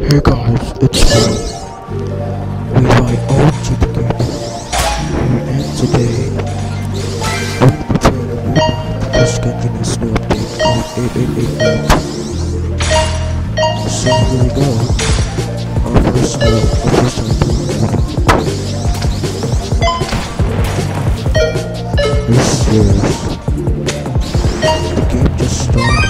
Hey guys, it's me. We invite all to the game. And today, I'm going to be playing a new map, the skengines new update called 888 map. So here we go. Our first time playing. This is the game just started.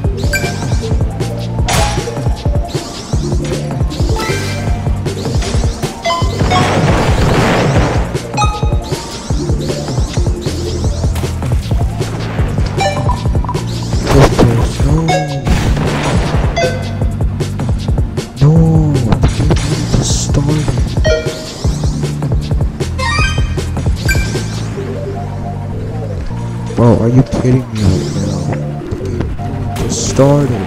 Bro, are you kidding me right now? The game just started.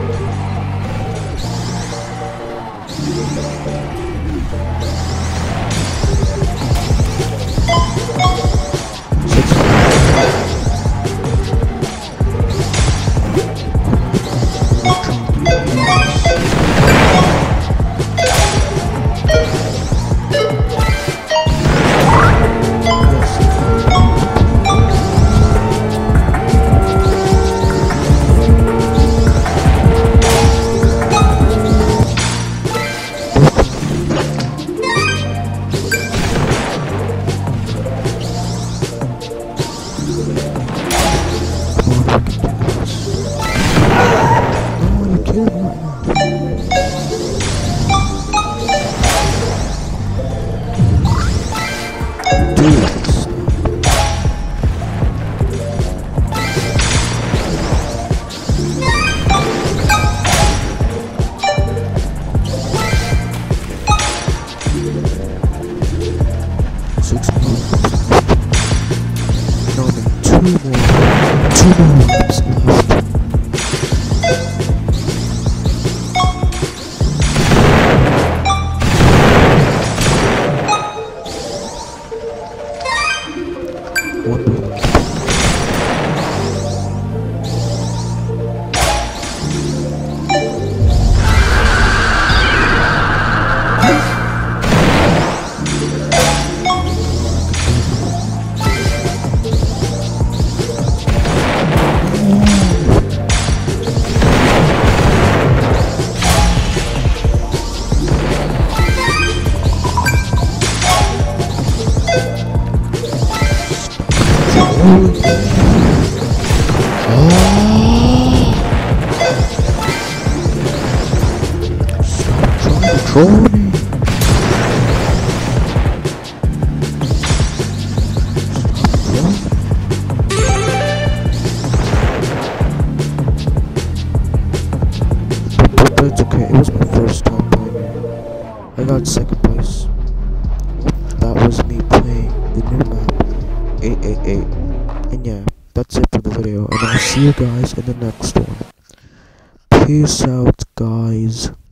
Two more laps left. One more lap. Stop trying to troll me. But that's okay, it was my first time playing it. I got second place. That was me playing the new map 888. And yeah, that's it for the video, and I'll see you guys in the next one. Peace out, guys.